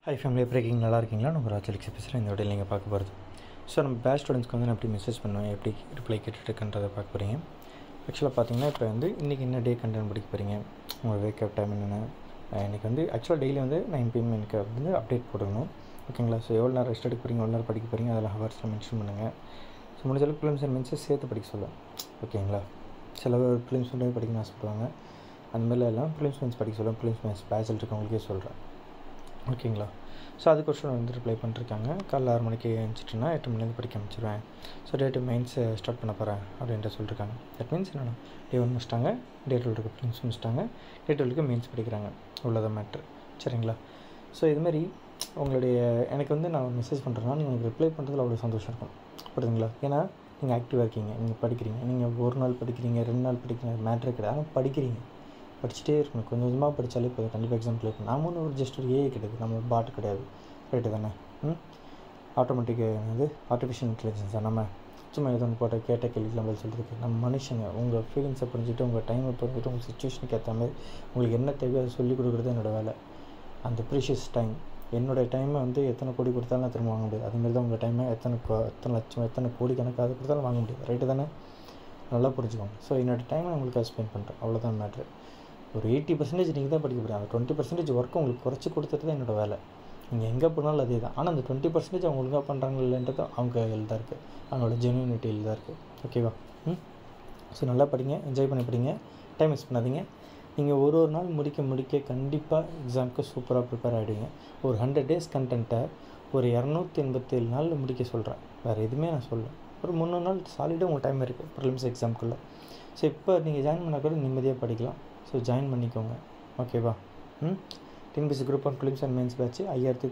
High family எப்படி இருக்கீங்க? நல்லா இருக்கீங்களா? நம்ம ராஜலிக்ஸ் பேசுகிறேன். இந்த வீடியோவில் நீங்கள் பார்க்க போகிறது நம்ம பேட்ச் ஸ்டூடெண்ட்ஸ்க்கு நான் எப்படி மெசேஜ் பண்ணுவேன், எப்படி ரிப்ளை கேட்டுட்டுருக்குன்றதை பார்க்க போகிறீங்க. ஆக்சுவலாக பார்த்தீங்கன்னா இப்போ இன்றைக்கி என்ன டே கண்டென்ட் படிக்க போகிறீங்க, உங்கள் வேக்கப் டைம் என்னென்ன. இன்றைக்கி ஆக்சுவலாக டெய்லி 9 PM எனக்கு அப்டேட் போடணும். ஓகேங்களா? ஸோ எவ்வளோ நேரம் ரெஸ்ட் எடுக்க போகிறீங்க, எவ்வளோ நேரம் படிக்க போகிறீங்க, அதெல்லாம் ஹவர்ஸில் மென்ஷன் பண்ணுங்கள். ஸோ முடிஞ்ச அளவுக்கு ப்ரிலிம்ஸ் அண்ட் மெயின்ஸை சேர்த்து படிக்க சொல்லுவேன். ஓகேங்களா? சில ப்ரிலிம்ஸ் மட்டும் படிக்கணும்னு ஆசைப்படுவாங்க. அந்த மாதிரிலாம் எல்லாம் ப்ரிலிம்ஸ் மெயின்ஸ் படிக்க சொல்லுவேன். ப்ரிலிம்ஸ் மெயின்ஸ் பேட்சில் இருக்கவங்களுக்கே சொல்கிறேன். ஓகேங்களா? ஸோ அதுக்கு கொஸ்டின் ரிப்ளை பண்ணிருக்காங்க. காலைல 6 மணிக்கு எழுந்துச்சிட்டுனா 8 மணிலேருந்து படிக்க ஆரம்பிச்சிடுவேன். ஸோ டே 2 மெயின்ஸ் ஸ்டார்ட் பண்ண போகிறேன் அப்படின்ட்டு சொல்லியிருக்காங்க. தட் மீன்ஸ் என்னென்னா டே 1 முடிச்சிட்டாங்க, டே 2 இருக்க ப்ரிலிம்ஸ் முடிச்சிட்டாங்க, டே 2 மெயின்ஸ் படிக்கிறாங்க. அவ்வளோதான் மேட்ரு. சரிங்களா? ஸோ இதுமாரி உங்களுடைய எனக்கு நான் ஒரு மெசேஜ் பண்ணுறேன்னா நீங்கள் எனக்கு ரிப்ளை பண்ணுறதுல அவ்வளோ சந்தோஷம் இருக்கும். புரியுதுங்களா? ஏன்னா நீங்கள் ஆக்டிவாக இருக்கீங்க, நீங்கள் படிக்கிறீங்க. நீங்கள் ஒரு நாள் படிக்கிறீங்க, 2 நாள் படிக்கிறீங்க, மேட்ரே கிடையாது. ஆனால் படிக்கிறீங்க, படிச்சுட்டே இருக்கணும். கொஞ்சம் கொஞ்சமாக படித்தாலே இப்போ கண்டிப்பாக எக்ஸாம் கிளியர் பண்ணணும். நாம ஒரு ஜஸ்ட் ஒரு ஏஐ கிடையாது, நம்ம ஒரு பாட்டு கிடையாது. ரைட்டு தானே? ஆட்டோமேட்டிக்கு ஆர்டிஃபிஷியல் இன்டெலிஜென்ஸாக நம்ம சும்மா ஏதோ ஒன்று போட்ட கேட்ட கேள்விக்கெலாம் பதில் சொல்கிறதுக்கு நம்ம மனுஷங்க. உங்கள் ஃபீலிங்ஸை புரிஞ்சுட்டு, உங்கள் டைமை புரிஞ்சுட்டு, உங்கள் சுச்சுவேஷனுக்கு ஏற்ற மாதிரி உங்களுக்கு என்ன தேவையோ அதை சொல்லிக் கொடுக்குறது என்னோடய வேலை. அந்த ப்ரீஷியஸ் டைம், என்னோடய டைமை எத்தனை கோடி கொடுத்தாலும் நான் திரும்ப வாங்க முடியாது. அதுமாரி தான் உங்கள் டைமை எத்தனை லட்சம், எத்தனை கோடி கணக்காக அது கொடுத்தாலும் வாங்க முடியாது. ரைட்டு தானே? நல்லா புரிஞ்சுக்கோங்க. ஸோ என்னோடய டைமை நான் உங்களுக்கு ஸ்பெண்ட் பண்ணுறேன். அவ்வளோதான் மேட்ரு. ஒரு 80% நீங்கள் தான் படிக்க போகிறீங்க. அந்த 20% ஒர்க்கு உங்களுக்கு குறைச்சி கொடுத்துட்டு தான் என்னோடய வேலை. நீங்கள் எங்கே போனாலும் அதே தான். ஆனால் அந்த 20% அவங்க ஒழுங்காக பண்ணுறாங்க இல்லைன்றது அவங்க கையில் தான் இருக்குது, அவங்களோட ஜென்யூனிட்டியில் தான் இருக்குது. ஓகேவா? ஸோ நல்லா படிங்க, என்ஜாய் பண்ணி படிங்க, டைம் வேஸ்ட் பண்ணாதீங்க. நீங்கள் ஒரு நாள் முடிக்க கண்டிப்பாக எக்ஸாமுக்கு சூப்பராக ப்ரிப்பேர் ஆகிடுவீங்க. ஒரு 100 days கண்டென்ட்டை ஒரு 287 நாளில் முடிக்க சொல்கிறேன். வேறு எதுவுமே நான் சொல்லுவேன். ஒரு 300 நாள் சாலிடாக உங்கள் டைம் இருக்குது ப்ரிலிம்ஸ் எக்ஸாமுக்குள்ளே. ஸோ இப்போ நீங்கள் ஜாயின் பண்ணால் கூட நிம்மதியாக படிக்கலாம். ஸோ ஜாயின் பண்ணிக்கோங்க. ஓகேவா? TNPSC group 1 prelims and mains batch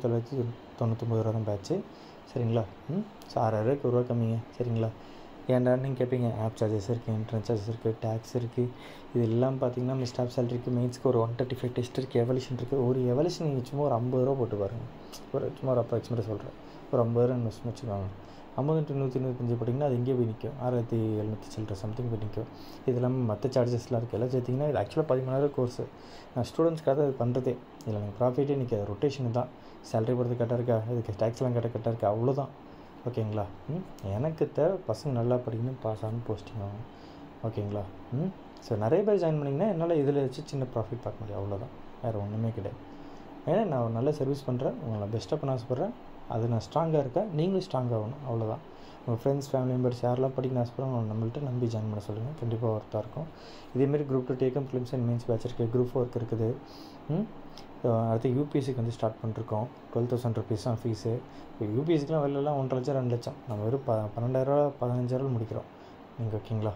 5999 ரூபா தான் பேட்ச்சு. சரிங்களா? ஸோ 6000 ரூபா கம்மிங்க. சரிங்களா? ஏன்டா நீங்கள் கேட்பீங்க, ஆப் சார்ஜஸ் இருக்குது, இன்டர்நெட் சார்ஜஸ் இருக்குது, டேக்ஸ் இருக்குது. இது எல்லாம் பார்த்தீங்கன்னா நம்ம ஸ்டாஃப் சேலரி இருக்குது, மெயின்ஸ்க்கு ஒரு 135 டெஸ்ட் இருக்குது, எவல்யூஷன் இருக்குது. ஒரு எவல்யூஷன் நீங்கள் சும்மா ஒரு 50 ரூபா போட்டு பாருங்கள். சும்மா ஒரு அப்ராக்சிமேட்டாக சொல்கிறேன். ஒரு 50 ரூபா இன்வெஸ்ட்மெண்ட் வச்சுக்கோங்க. 50 × 125 படிங்கன்னா அது எங்கேயே போய் நிற்கும். 6700 சில்லற சம்திங் போய் நிற்கும். இது இல்லாமல் மற்ற சார்ஜஸ்லாம் இருக்குது. எல்லாம் சேர்த்திங்கன்னா இது ஆக்சுவலாக 13,000 கோர்ஸு. நான் ஸ்டூடெண்ட்ஸ்க்காக அது பண்ணுறதே இதில் எனக்கு ப்ராஃபிட்டே நிற்காது. ரொட்டேஷன் தான். சேலரி போகிறது கரெக்டாக இருக்கா, இதுக்கு டேக்ஸ்லாம் கரெக்டாக இருக்கா, அவ்வளோதான். ஓகேங்களா? எனக்கு தேவை பசங்க நல்லா படிக்கணும், பாஸ் ஆகணும், போஸ்டிங் ஆகணும். ஓகேங்களா? ஸோ நிறைய பேர் ஜாயின் பண்ணிங்கன்னா என்னால் இதில் வச்சு சின்ன ப்ராஃபிட் பார்க்க முடியும். அவ்வளோதான், வேறு ஒன்றுமே கிடையாது. ஏன்னா நான் ஒரு நல்ல சர்வீஸ் பண்ணுறேன், உங்களை பெஸ்ட்டாக பண்ண ஆசைப்பட்றேன். அது நான் ஸ்ட்ராங்காக இருக்கேன், நீங்களும் ஸ்ட்ராங்காக ஆகணும். அவ்வளோதான். உங்கள் ஃப்ரெண்ட்ஸ், ஃபேமிலி மெம்பர்ஸ் யாரெல்லாம் படிக்க ஆசைப்படுறாங்க நம்மள்ட்ட நம்பி ஜாயின் பண்ண சொல்லுங்கள். கண்டிப்பாக ஒர்த்தாக இருக்கும். இதேமாரி குரூப் 2 டேக்கம் ப்ரிலிம்ஸ் அண்ட் மெயின்ஸ் பேட்ச் இருக்குது, குரூப் 4 இருக்குது. அடுத்து யூபிஎஸ்சிக்கு ஸ்டார்ட் பண்ணிருக்கோம். 12,000 rupees தான் ஃபீஸு. இப்போ யூபிஎஸ்சிக்கெலாம் வெளிலலாம் 1,50,000 2 லட்சம். நம்ம வெறும் 12,000 15,000 முடிக்கிறோம். நீங்கள் ஓகேங்களா?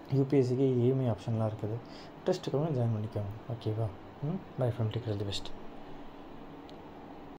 யூபிஎஸ்சிக்கு இஎம்ஐ ஆப்ஷன்லாம் இருக்குது. இன்ட்ரெஸ்ட் இருக்கவங்க ஜாயின் பண்ணிக்கோங்க. ஓகேவா? பை ஃப்ரம் டேக் ஆல் தி பெஸ்ட்.